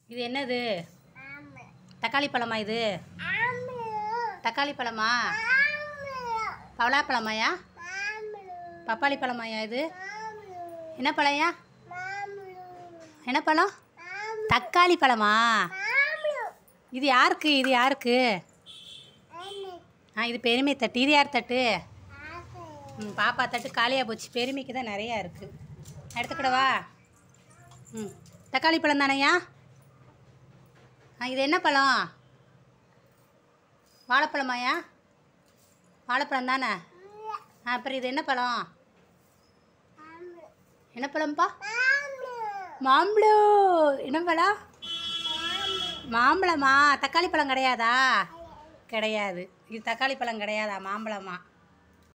இது என்னது? தக்காளி பழமா இது? தக்காளி பழமா? பலாப்பழமாயா? பப்பாளி பழமாயா இது? என்ன பழம்யா? என்ன பழம்? தக்காளி பழமா? இது யாருக்கு? இது யாருக்கு? இது பெருமை தட்டு. இது யார் தட்டு? பாப்பா தட்டு காலியாக போச்சு. பெருமைக்கு தான் நிறையா இருக்குது. எடுத்துக்கிடவா? தக்காளி பழம் தானேயா? இது என்ன பழம்? வாழைப்பழமாயா? வாழைப்பழம் தானே? அப்புறம் இது என்ன பழம்? என்ன பழம்ப்பா? மாம்பழம். என்ன பழம்? மாம்பழமா? தக்காளி பழம் கிடையாதா? கிடையாது. இது தக்காளி பழம் கிடையாதா? மாம்பழமா?